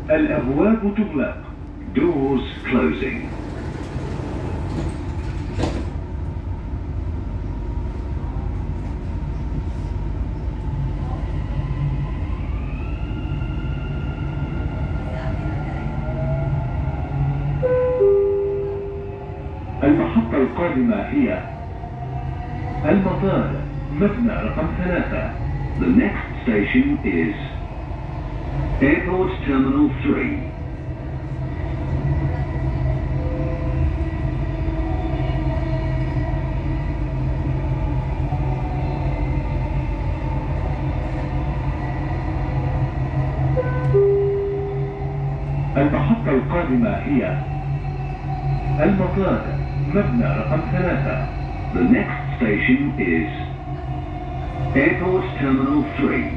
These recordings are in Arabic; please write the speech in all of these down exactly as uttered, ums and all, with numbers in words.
الأبواب تغلق. Doors closing. المحطة القادمة هي المطار مبنى رقم ثلاثة. The next station is Airport Terminal three. المحطة القادمة هي المطار مبنى رقم ثلاثة. The next station is Airport Terminal three.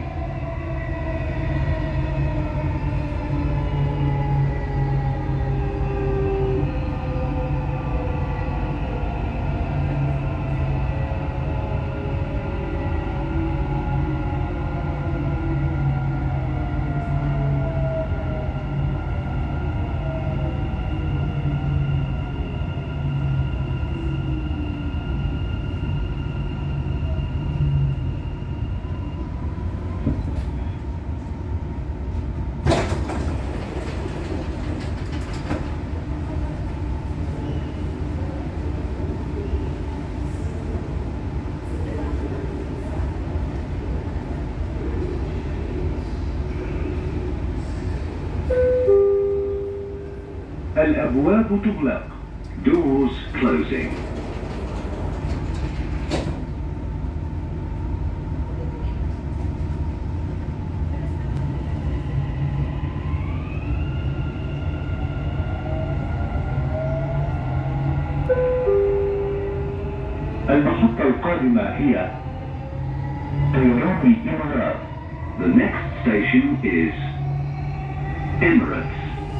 الأبواب تغلق. Doors closing. المحطة القادمة هي طيران الإمارات. The next station is Emirates.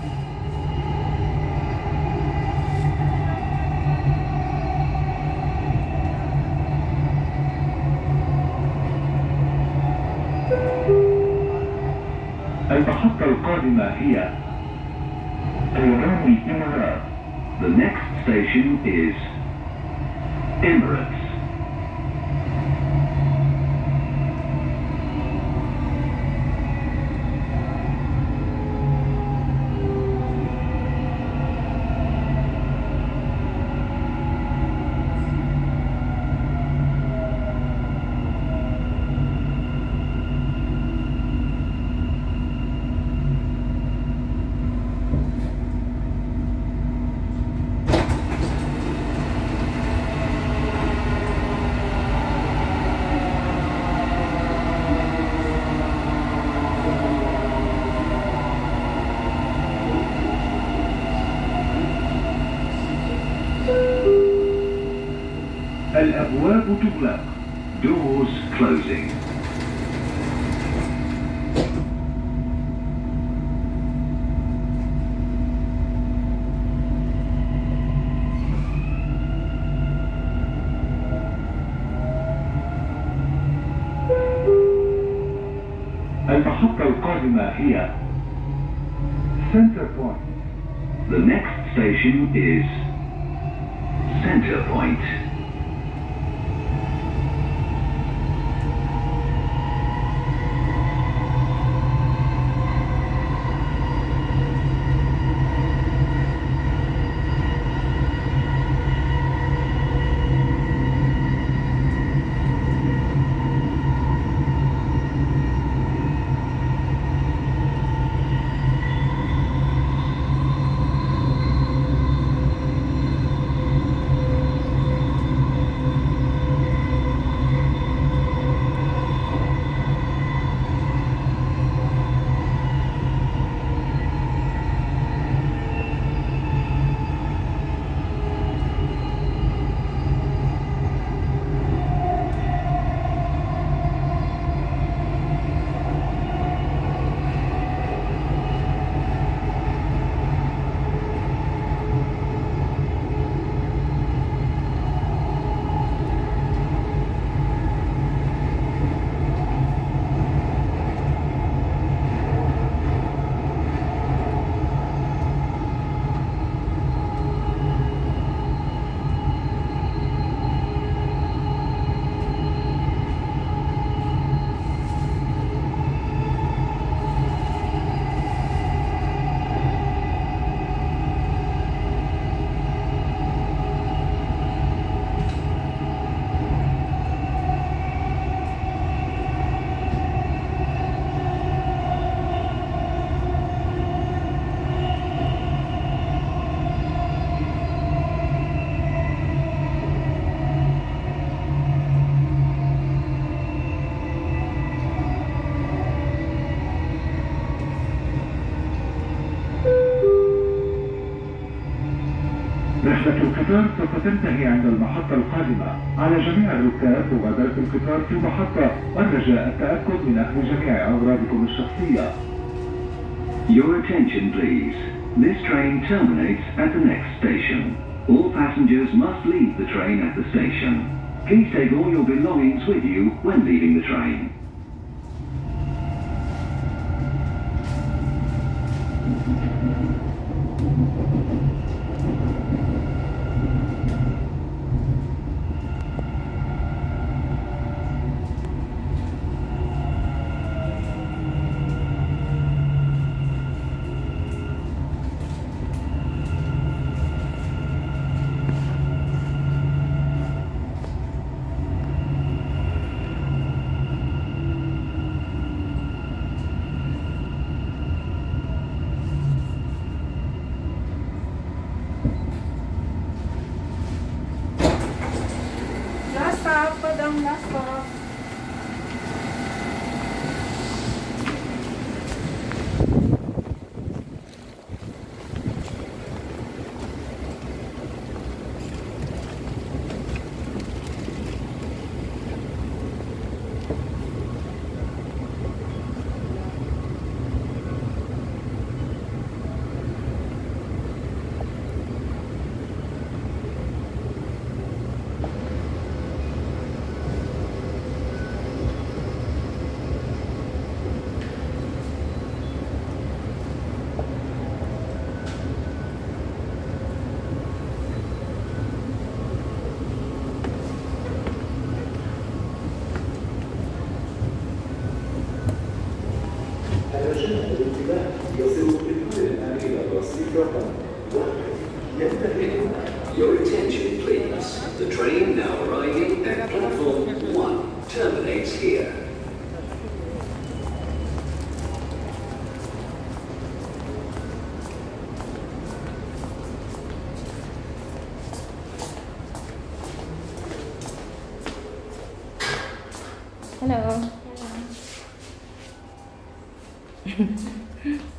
المحطة القادمة هي طيران الإمارات. The next station is Emirates. الأبواب تغلق. Doors closing. المحطة القادمة هي Center Point. The next station is Center Point. رحلة القطار سوف تنتهي عند المحطة القادمة. على جميع الركاب مغادرة القطار في المحطة والرجاء التأكد من أخذ جميع أغراضكم الشخصية. Your attention please. This train terminates at the next station. All passengers must leave the train at the station. Please take all your belongings with you when leaving the train. Last stop, Padang, last stop. الرجاء الانتباه يصل بالكل الآن إلى الرصيف رقم واحد ينتهي. Your attention please. The train now arriving at platform one terminates here. Hello. Hello.